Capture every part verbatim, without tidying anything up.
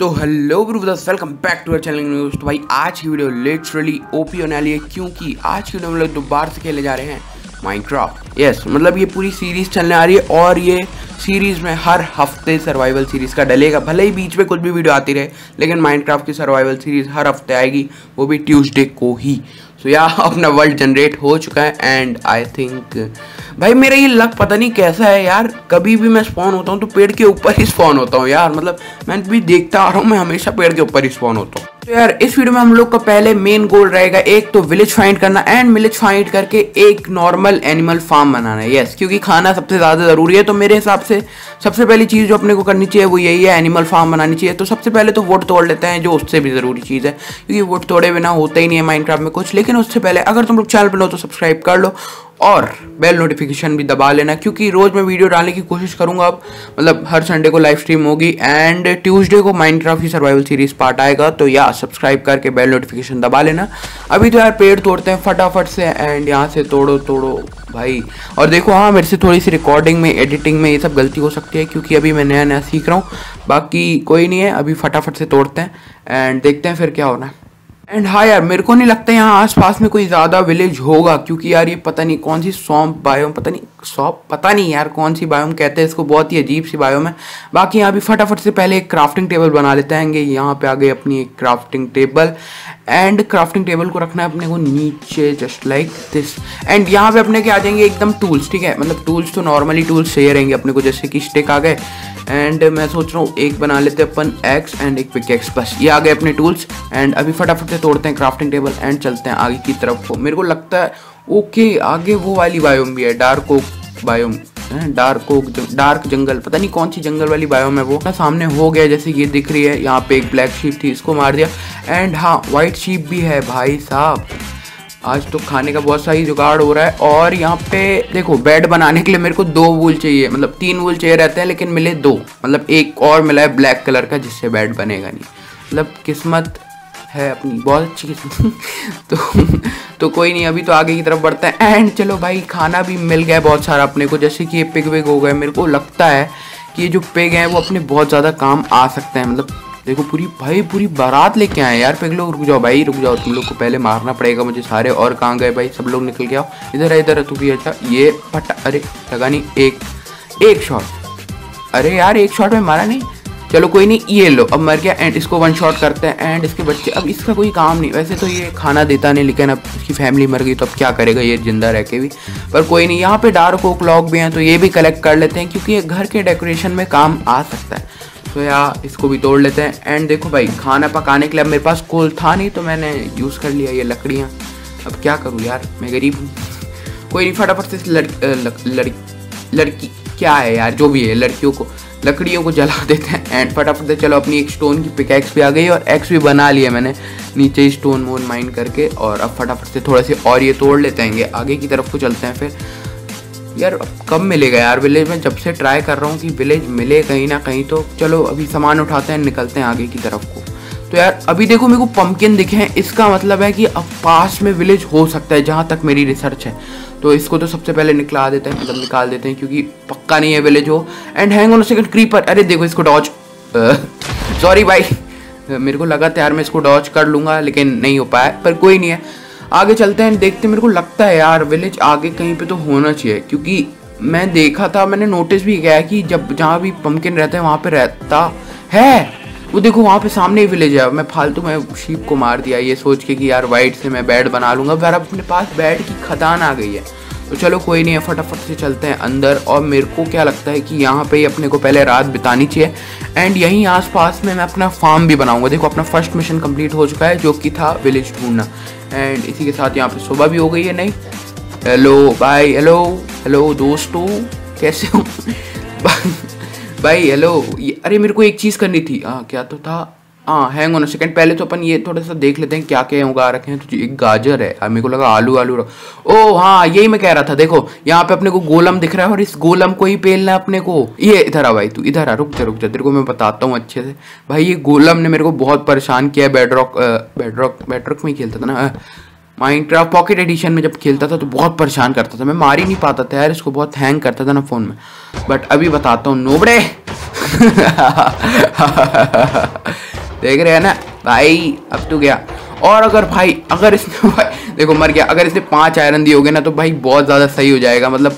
तो hello brothers, welcome back to our channel news. तो भाई आज की वीडियो लिटरली ओपी होने वाली है, क्योंकि आज की वीडियो में लोग दोबारा से खेले जा रहे हैं माइनक्राफ्ट। यस, मतलब ये पूरी सीरीज़ चलने आ रही है और ये सीरीज़ में हर हफ्ते सर्वाइवल सीरीज़ का डलेगा। भले ही बीच में कुछ भी वीडियो आती रहे, लेकिन माइनक्राफ्ट की सर्वाइवल सीरीज़ हर हफ्ते आएगी, वो भी ट्यूसडे को ही। सो so, या अपना वर्ल्ड जनरेट हो चुका है एंड आई थिंक भाई मेरा ये लक पता नहीं कैसा है यार, कभी भी मैं स्पॉन होता हूँ तो पेड़ के ऊपर ही स्पॉन होता हूँ यार। मतलब मैं भी देखता आ रहा हूँ, मैं हमेशा पेड़ के ऊपर ही स्पॉन होता हूँ। तो यार इस वीडियो में हम लोग का पहले मेन गोल रहेगा एक तो विलेज फाइंड करना एंड विलेज फाइंड करके एक नॉर्मल एनिमल फार्म बनाना है। यस, क्योंकि खाना सबसे ज़्यादा ज़रूरी है। तो मेरे हिसाब से सबसे पहली चीज़ जो अपने को करनी चाहिए वो यही है, एनिमल फार्म बनानी चाहिए। तो सबसे पहले तो वुड तोड़ लेते हैं, जो उससे भी ज़रूरी चीज़ है, क्योंकि वुड तोड़े बिना होता ही नहीं है माइनक्राफ्ट में कुछ। लेकिन उससे पहले अगर तुम लोग चैनल पर लो तो सब्सक्राइब कर लो और बेल नोटिफिकेशन भी दबा लेना, क्योंकि रोज़ मैं वीडियो डालने की कोशिश करूंगा। अब मतलब हर संडे को लाइव स्ट्रीम होगी एंड ट्यूसडे को माइनक्राफ्ट की सर्वाइवल सीरीज पार्ट आएगा। तो या सब्सक्राइब करके बेल नोटिफिकेशन दबा लेना। अभी तो यार पेड़ तोड़ते हैं फटाफट से एंड यहाँ से तोड़ो तोड़ो भाई। और देखो हाँ, मेरे से थोड़ी सी रिकॉर्डिंग में, एडिटिंग में ये सब गलती हो सकती है, क्योंकि अभी मैं नया नया सीख रहा हूँ। बाकी कोई नहीं है, अभी फटाफट से तोड़ते हैं एंड देखते हैं फिर क्या होना है। एंड हाँ यार, मेरे को नहीं लगता यहाँ आसपास में कोई ज़्यादा विलेज होगा, क्योंकि यार ये पता नहीं कौन सी सौंप बायोम, पता नहीं सौंप पता नहीं यार कौन सी बायोम कहते हैं इसको, बहुत ही अजीब सी बायोम है। बाकी यहाँ भी फटाफट से पहले एक क्राफ्टिंग टेबल बना लेते हैं। यहाँ पे आ गई अपनी एक crafting table and crafting table को रखना है अपने को नीचे जस्ट लाइक दिस। एंड यहाँ पे अपने के आ जाएंगे एकदम टूल्स, ठीक है। मतलब टूल्स तो नॉर्मली टूल्स चाहिए रहेंगे अपने को, जैसे कि स्टिक आ गए एंड मैं सोच रहा हूँ एक बना लेते हैं अपन एक्स एंड एक पिकेक्स, बस ये आ गए अपने टूल्स। एंड अभी फटाफट से तोड़ते हैं क्राफ्टिंग टेबल एंड चलते हैं आगे की तरफ को। मेरे को लगता है ओके आगे वो वाली बायोम भी है, dark oak biome, dark oak dark जंगल, पता नहीं कौन सी जंगल वाली बायोम है वो ना। सामने हो गया जैसे ये दिख रही है। यहाँ पे एक ब्लैक शीप थी, इसको मार दिया। एंड हाँ, वाइट शीप भी है भाई साहब। आज तो खाने का बहुत सही जुगाड़ हो रहा है। और यहाँ पे देखो, बेड बनाने के लिए मेरे को दो वूल चाहिए, मतलब तीन वूल चाहिए रहते हैं, लेकिन मिले दो। मतलब एक और मिला है ब्लैक कलर का, जिससे बेड बनेगा नहीं। मतलब किस्मत है अपनी, बहुत अच्छी किस्मत। तो तो कोई नहीं, अभी तो आगे की तरफ बढ़ते हैं। एंड चलो भाई, खाना भी मिल गया बहुत सारा अपने को, जैसे कि ये पिग विग हो गए। मेरे को लगता है कि ये जो पिग हैं वो अपने बहुत ज़्यादा काम आ सकते हैं। मतलब देखो पूरी भाई पूरी बारात लेके आए यार पिग लोग। रुक जाओ भाई, रुक जाओ, तुम लोग को पहले मारना पड़ेगा मुझे सारे। और कहाँ गए भाई सब लोग, निकल के आओ इधर है, इधर है तू भी। अच्छा ये फटा, अरे लगा नहीं, एक एक शॉट। अरे यार एक शॉट में मारा नहीं, चलो कोई नहीं, ये लो अब मर गया। एंड इसको वन शॉट करते हैं एंड इसके बच्चे, अब इसका कोई काम नहीं। वैसे तो ये खाना देता नहीं, लेकिन अब इसकी फैमिली मर गई तो अब क्या करेगा ये जिंदा रह के भी। पर कोई नहीं, यहाँ पे डार्क ओक लॉग भी हैं तो ये भी कलेक्ट कर लेते हैं, क्योंकि ये घर के डेकोरेशन में काम आ सकता है। तो यार इसको भी तोड़ लेते हैं। एंड देखो भाई, खाना पकाने के लिए अब मेरे पास कोल था नहीं, तो मैंने यूज़ कर लिया ये लकड़ियाँ। अब क्या करूँ यार, मैं गरीब हूँ। कोई नहीं, फटाफट से लड़की लड़की लड़की क्या है यार, जो भी है, लड़कियों को लकड़ियों को जला देते हैं। एंड फटाफट से चलो, अपनी एक स्टोन की पिकैक्स भी आ गई और एक्स भी बना लिया मैंने नीचे स्टोन वोन माइन करके। और अब फटाफट से थोड़ा से और ये तोड़ लेते हैं, आगे की तरफ को चलते हैं। फिर यार कब मिलेगा यार विलेज में, जब से ट्राई कर रहा हूँ कि विलेज मिले कहीं ना कहीं। तो चलो अभी सामान उठाते हैं, निकलते हैं आगे की तरफ को। तो यार अभी देखो मेरे को पंपकिन दिखे हैं, इसका मतलब है कि अब पास में विलेज हो सकता है, जहाँ तक मेरी रिसर्च है। तो इसको तो सबसे पहले निकला देते हैं, मतलब निकाल देते हैं, क्योंकि पक्का नहीं है विलेज हो। And hang on a second, creeper, अरे देखो इसको डॉज, सॉरी भाई, मेरे को लगा था यार मैं इसको डॉज कर लूँगा, लेकिन नहीं हो पाया। पर कोई नहीं है, आगे चलते हैं, देखते हैं। मेरे को लगता है यार विलेज आगे कहीं पे तो होना चाहिए, क्योंकि मैं देखा था, मैंने नोटिस भी किया है कि जब जहाँ भी पंपकिन रहते हैं वहाँ पे रहता है। वो देखो वहाँ पे सामने ही विलेज है। मैं फालतू में शीप को मार दिया ये सोच के कि यार वाइट से मैं बेड बना लूँगा, पर अब अपने पास बेड की खदान आ गई है। तो चलो कोई नहीं है, फटाफट से चलते हैं अंदर। और मेरे को क्या लगता है कि यहाँ पे ही अपने को पहले रात बितानी चाहिए। एंड यहीं आसपास में मैं अपना फार्म भी बनाऊंगा। देखो अपना फर्स्ट मिशन कंप्लीट हो चुका है, जो कि था विलेज ढूंढना। एंड इसी के साथ यहाँ पे सुबह भी हो गई है। नहीं, हेलो भाई, हेलो हेलो दोस्तों, कैसे हो भाई, हेलो। अरे मेरे को एक चीज़ करनी थी, हाँ क्या तो था, हाँ हैंग ऑन अ सेकंड। पहले तो अपन ये थोड़ा सा देख लेते हैं क्या क्या उगा रखे हैं। तो एक गाजर है, मेरे को लगा आलू आलू रख। ओ हाँ, यही मैं कह रहा था। देखो यहाँ पे अपने को गोलम दिख रहा है और इस गोलम को ही पेलना है अपने को। ये इधर आ भाई, तू इधर आ, रुक जा रुक जा, तेरे को मैं बताता हूँ अच्छे से। भाई ये गोलम ने मेरे को बहुत परेशान किया है। बेडरॉक बेडरॉक बेडरॉक में ही खेलता था ना, माइनक्राफ्ट पॉकेट एडिशन में जब खेलता था तो बहुत परेशान करता था, मैं मार ही नहीं पाता था यार इसको, बहुत हैंग करता था ना फ़ोन में। बट अभी बताता हूँ नोबड़े देख रहे हैं ना भाई, अब तो गया। और अगर भाई अगर इसने भाई देखो मर गया, अगर इसने पांच आयरन दिए होगे ना तो भाई बहुत ज़्यादा सही हो जाएगा। मतलब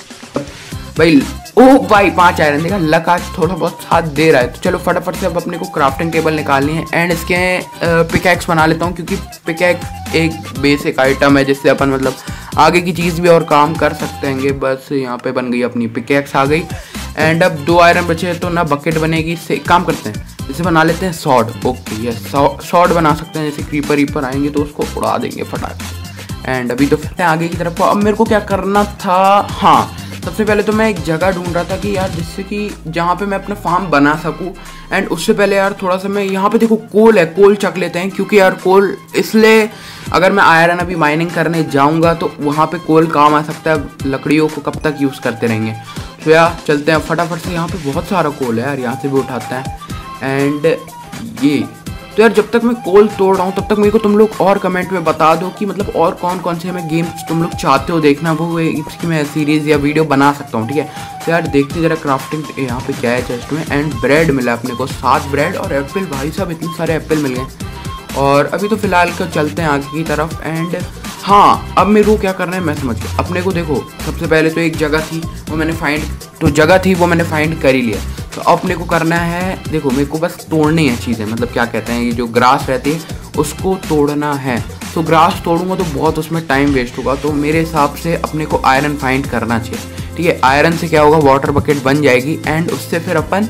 भाई ओ भाई पांच आयरन देगा, लक आज थोड़ा बहुत साथ दे रहा है। तो चलो फटाफट से अब अपने को क्राफ्टिंग टेबल निकालनी है एंड इसके पिकैक्स बना लेता हूँ, क्योंकि पिकैक्स एक बेसिक आइटम है जिससे अपन मतलब आगे की चीज़ भी और काम कर सकते हैं। बस यहाँ पे बन गई अपनी पिकैक्स आ गई एंड अब दो आयरन बचे तो ना बकेट बनेगी। इससे काम करते हैं, इसे बना लेते हैं सॉर्ड। ओके ये सॉर्ड बना सकते हैं, जैसे क्रीपर रीपर आएंगे तो उसको उड़ा देंगे फटाक। एंड अभी तो फिर आगे की तरफ। अब मेरे को क्या करना था, हाँ सबसे पहले तो मैं एक जगह ढूंढ रहा था कि यार जिससे कि जहाँ पे मैं अपना फार्म बना सकूँ। एंड उससे पहले यार थोड़ा सा मैं यहाँ पे देखो कोल है, कोल चक लेते हैं, क्योंकि यार कोल इसलिए अगर मैं आयरन अभी माइनिंग करने जाऊँगा तो वहाँ पे कोल काम आ सकता है। लकड़ियों को कब तक यूज़ करते रहेंगे। तो यार चलते हैं फटाफट से, यहाँ पे बहुत सारा कोल है यार, यहाँ से भी उठाते हैं। एंड ये तो यार जब तक मैं कोल तोड़ रहा हूँ तब तक मेरे को तुम लोग और कमेंट में बता दो कि मतलब और कौन कौन से हमें गेम्स तुम लोग चाहते हो देखना, वो इसकी मैं सीरीज़ या वीडियो बना सकता हूँ। ठीक है तो यार देखते जरा क्राफ्टिंग यहाँ पे क्या है चेस्ट में। एंड ब्रेड मिला अपने को, सात ब्रेड और एप्पल, भाई साहब इतने सारे एप्पल मिल गए। और अभी तो फिलहाल को चलते हैं आगे की तरफ। एंड हाँ अब मेरे को क्या करना है मैं समझ गया। अपने को देखो सबसे पहले तो एक जगह थी वो मैंने फाइंड तो जगह थी वो मैंने फाइंड कर ही लिया। तो अपने को करना है, देखो मेरे को बस तोड़नी है चीज़ें, मतलब क्या कहते हैं ये जो ग्रास रहती है उसको तोड़ना है। तो ग्रास तोड़ूंगा तो बहुत उसमें टाइम वेस्ट होगा, तो मेरे हिसाब से अपने को आयरन फाइंड करना चाहिए। ठीक है आयरन से क्या होगा, वाटर बकेट बन जाएगी एंड उससे फिर अपन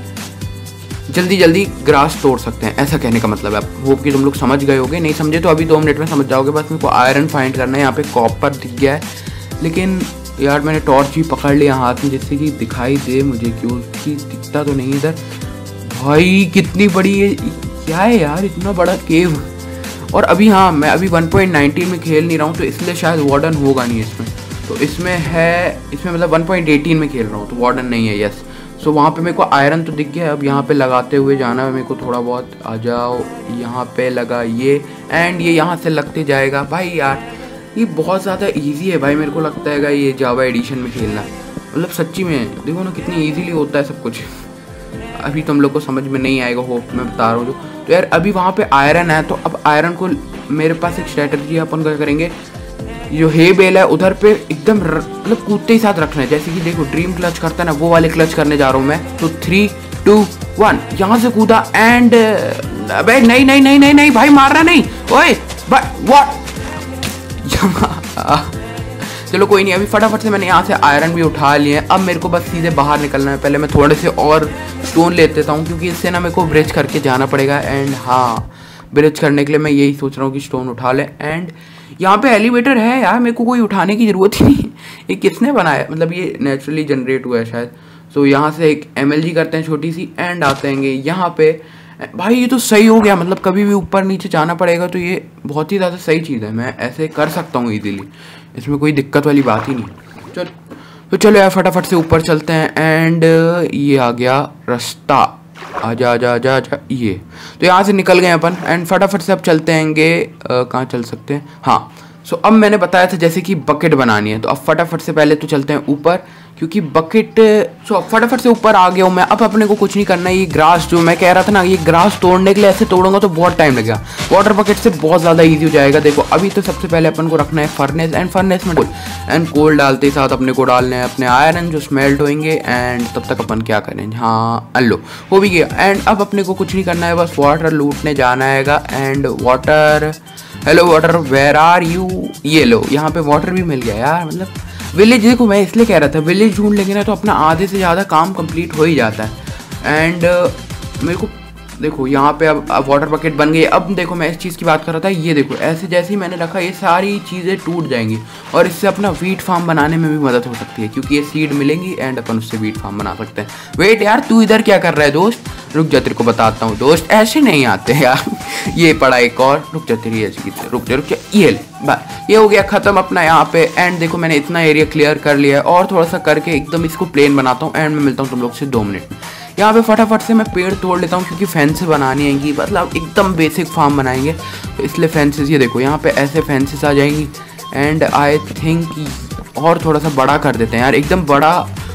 जल्दी जल्दी ग्रास तोड़ सकते हैं। ऐसा कहने का मतलब है, होप कि तुम लोग समझ गए होगे, नहीं समझे तो अभी दो मिनट में समझ जाओगे। बस मेरे को आयरन फाइंड करना है। यहाँ पे कॉपर दिख गया है, लेकिन यार मैंने टॉर्च भी पकड़ लिया हाथ में जिससे कि दिखाई दे मुझे, क्योंकि दिखता तो नहीं इधर। भाई कितनी बड़ी है, क्या है यार इतना बड़ा केव। और अभी हाँ मैं अभी वन पॉइंट नाइनटीन में खेल नहीं रहा हूँ तो इसलिए शायद वार्डन होगा नहीं इसमें। तो इसमें है, इसमें मतलब वन पॉइंट एटीन में खेल रहा हूँ तो वार्डन नहीं है। यस सो वहाँ पे मेरे को आयरन तो दिख गया। अब यहाँ पे लगाते हुए जाना है मेरे को थोड़ा बहुत। आ जाओ यहाँ पे लगा ये एंड ये यहाँ से लगते जाएगा। भाई यार ये बहुत ज़्यादा इजी है भाई, मेरे को लगता है ये जावा एडिशन में खेलना, मतलब सच्ची में देखो ना कितनी इजीली होता है सब कुछ। अभी तुम लोग को समझ में नहीं आएगा, होप मैं बता रहा हूँ जो। तो यार अभी वहाँ पे आयरन है तो अब आयरन को मेरे पास एक स्ट्रेटजी है, अपन क्या करेंगे जो हे बेल है उधर पे एकदम मतलब कूदते ही साथ रखना है। जैसे कि देखो ड्रीम क्लच करता है ना, वो वाले क्लच करने जा रहा हूँ मैं। तो थ्री टू वन यहाँ से कूदा एंड अबे नहीं नहीं नहीं नहीं नहीं भाई मारना नहीं, ओए व्हाट। चलो कोई नहीं, अभी फटाफट से मैंने यहाँ से आयरन भी उठा लिए हैं। अब मेरे को बस सीधे बाहर निकलना है। पहले मैं थोड़े से और स्टोन ले लेता हूँ क्योंकि इससे ना मेरे को ब्रिज करके जाना पड़ेगा। एंड हाँ ब्रिज करने के लिए मैं यही सोच रहा हूँ कि स्टोन उठा ले। एंड यहाँ पे एलिवेटर है यार, मेरे को कोई उठाने की ज़रूरत ही नहीं। ये किसने बनाया, मतलब ये नेचुरली जनरेट हुआ है शायद। सो यहाँ से एक एम एल जी करते हैं छोटी सी एंड आते हैं यहाँ पे। भाई ये तो सही हो गया, मतलब कभी भी ऊपर नीचे जाना पड़ेगा तो ये बहुत ही ज़्यादा सही चीज़ है। मैं ऐसे कर सकता हूँ ईजीली, इसमें कोई दिक्कत वाली बात ही नहीं। चल तो चलो यार फटाफट से ऊपर चलते हैं। एंड ये आ गया रास्ता, आजा आजा आजा आजा ये। तो यहाँ से निकल गए अपन एंड फटाफट से अब चलते हैंगे। कहाँ चल सकते हैं, हाँ सो अब मैंने बताया था जैसे कि बकेट बनानी है। तो अब फटाफट से पहले तो चलते हैं ऊपर क्योंकि बकेट। सो अब फटाफट से ऊपर आ गया हूँ मैं। अब अपने को कुछ नहीं करना है। ये ग्रास जो मैं कह रहा था ना, ये ग्रास तोड़ने के लिए ऐसे तोड़ूंगा तो बहुत टाइम लगेगा। वाटर बकेट से बहुत ज़्यादा ईजी हो जाएगा। देखो अभी तो सबसे पहले अपन को रखना है फर्नेस एंड फर्नेस में कोल एंड कोल डालते ही साथ अपने को डालने हैं अपने आयरन जो स्मेल्ट होंगे। एंड तब तक अपन क्या करें, हाँ अल्लो हो भी गया। एंड अब अपने को कुछ नहीं करना है, बस वाटर लूटने जाना है। And water, hello water where are you. ये लो यहाँ पे वाटर भी मिल गया यार। मतलब विलेज, देखो मैं इसलिए कह रहा था विलेज ढूंढ लेंगे ना तो अपना आधे से ज़्यादा काम कंप्लीट हो ही जाता है। एंड uh, मेरे को देखो यहाँ पे अब, अब वाटर बकेट बन गई। अब देखो मैं इस चीज़ की बात कर रहा था, ये देखो ऐसे जैसे ही मैंने रखा ये सारी चीज़ें टूट जाएंगी और इससे अपना वीट फार्म बनाने में भी मदद हो सकती है क्योंकि ये सीड मिलेंगी एंड अपन उससे वीट फार्म बना सकते हैं। वेट यार तू इधर क्या कर रहा है दोस्त, रुक जा तेरे को बताता हूँ दोस्त, ऐसे नहीं आते यार। ये पड़ा एक और, रुक जा तेरी ऐसी रुक जा रुक जा। ये बस ये हो गया ख़त्म अपना यहाँ पे। एंड देखो मैंने इतना एरिया क्लियर कर लिया है और थोड़ा सा करके एकदम इसको प्लेन बनाता हूँ। एंड मैं मिलता हूँ तुम लोग से दो मिनट में। यहाँ पे फटाफट से मैं पेड़ तोड़ लेता हूँ क्योंकि फेंसेस बनानी आएंगी, मतलब एकदम बेसिक फार्म बनाएंगे तो इसलिए फेंसेस, ये देखो यहाँ पे ऐसे फेंसेस आ जाएंगी। एंड आई थिंक और थोड़ा सा बड़ा कर देते हैं यार, एकदम बड़ा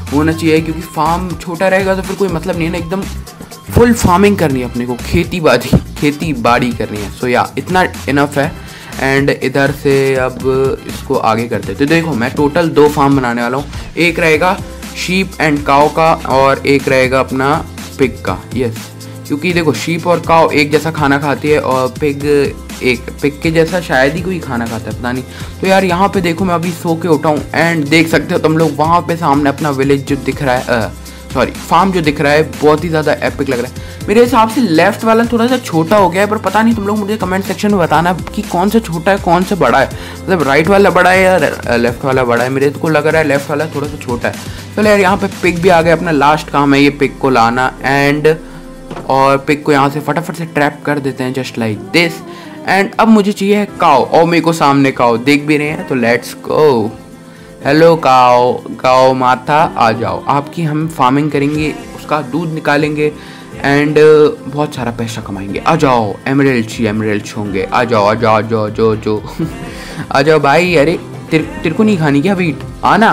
होना चाहिए, क्योंकि फार्म छोटा रहेगा तो फिर कोई मतलब नहीं है ना, एकदम फुल फार्मिंग करनी है अपने को, खेती बाड़ी खेती बाड़ी करनी है। सो या इतना इनफ है। एंड इधर से अब इसको आगे करते हैं। तो देखो मैं टोटल दो फार्म बनाने वाला हूँ, एक रहेगा शीप एंड काव का और एक रहेगा अपना पिग का। यस, क्योंकि देखो शीप और काव एक जैसा खाना खाती है और पिग एक पिग के जैसा शायद ही कोई खाना खाता है, पता नहीं। तो यार यहाँ पे देखो मैं अभी सो के उठा हूँ एंड देख सकते हो तुम लोग वहाँ पे सामने अपना विलेज जो दिख रहा है, सॉरी फार्म जो दिख रहा है, बहुत ही ज़्यादा एपिक लग रहा है। मेरे हिसाब से लेफ्ट वाला थोड़ा सा छोटा हो गया है, पर पता नहीं, तुम लोग मुझे कमेंट सेक्शन में बताना कि कौन सा छोटा है कौन सा बड़ा है, मतलब राइट वाला बड़ा है या लेफ्ट वाला बड़ा है। मेरे को लग रहा है लेफ्ट वाला थोड़ा सा छोटा है। चलो यार यहाँ पे पिग भी आ गया, अपना लास्ट काम है ये पिग को लाना एंड और पिग को यहाँ से फटाफट से ट्रैप कर देते हैं जस्ट लाइक दिस। एंड अब मुझे चाहिए काव, और मेरे को सामने काव देख भी रहे हैं, तो लेट्स गो। हेलो काव, काव माता आ जाओ, आपकी हम फार्मिंग करेंगे, उसका दूध निकालेंगे एंड बहुत सारा पैसा कमाएंगे। आ जाओ, एमरल्ड्स ही एमरल्ड्स होंगे, आ जाओ आ जाओ जो जो जो आ जाओ भाई। अरे तेरे तेरे को नहीं खानी क्या वीट, आना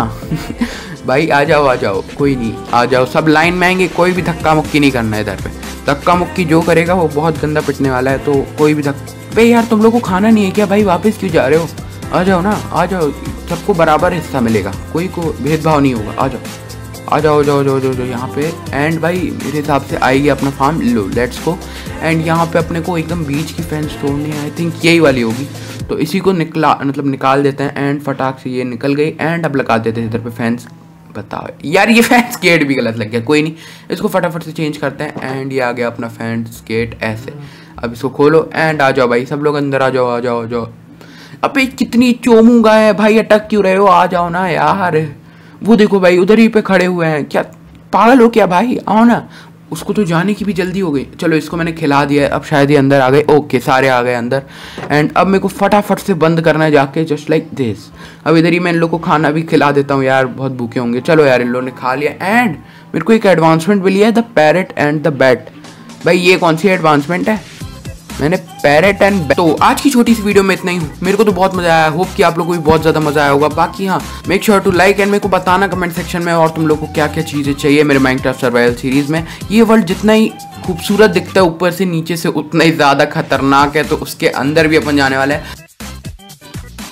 भाई आ जाओ आ जाओ, कोई नहीं आ जाओ, सब लाइन में आएंगे, कोई भी धक्का मुक्की नहीं करना है इधर पे। धक्का मुक्की जो करेगा वो बहुत गंदा पिटने वाला है, तो कोई भी धक्का। भाई यार तुम लोग को खाना नहीं है क्या भाई, वापस क्यों जा रहे हो? आ जाओ ना, आ जाओ, सबको बराबर हिस्सा मिलेगा, कोई को भेदभाव नहीं होगा। आ जाओ आ जाओ जाओ जाओ जाओ जाओ यहाँ पे। एंड भाई मेरे हिसाब से आएगी अपना फार्म, लो लेट्स गो। एंड यहाँ पे अपने को एकदम बीच की फेंस तोड़नी है, आई थिंक यही वाली होगी, तो इसी को निकला मतलब निकाल देते हैं। एंड फटाक से ये निकल गई एंड अब लगा देते हैं इधर पे फेंस। बताओ यार ये फैंस गेट भी गलत लग गया, कोई नहीं, इसको फटाफट से चेंज करते हैं। एंड ये आ गया अपना फैंस गेट ऐसे। अब इसको खोलो एंड आ जाओ भाई, सब लोग अंदर आ जाओ आ जाओ आ जाओ। अबे कितनी चोमू गाय है भाई, अटक क्यों रहे हो, आ जाओ ना यार। वो देखो भाई उधर ही पे खड़े हुए हैं, क्या पागल हो क्या भाई, आओ ना। उसको तो जाने की भी जल्दी हो गई। चलो इसको मैंने खिला दिया है, अब शायद ये अंदर आ गए। ओके सारे आ गए अंदर। एंड अब मेरे को फटाफट से बंद करना है जाके जस्ट लाइक दिस। अब इधर ही मैं इन लोग को खाना भी खिला देता हूँ यार, बहुत भूखे होंगे। चलो यार इन लोगों ने खा लिया एंड मेरे को एक एडवांसमेंट मिली है, the parrot and the bat. भाई ये कौन सी एडवांसमेंट है, मैंने पैरेट एंड बैट। तो आज की छोटी सी वीडियो में इतना ही हूँ, मेरे को तो बहुत मजा आया, होप कि आप लोगों को भी बहुत ज्यादा मजा आया होगा। बाकी हाँ make sure to like and मेरे को बताना कमेंट सेक्शन में और तुम लोग को क्या क्या चीजें चाहिए मेरे माइनक्राफ्ट सर्वाइवल सीरीज में। ये वर्ल्ड जितना ही खूबसूरत दिखता है ऊपर से नीचे से, उतना ही ज्यादा खतरनाक है, तो उसके अंदर भी अपन जाने वाले हैं।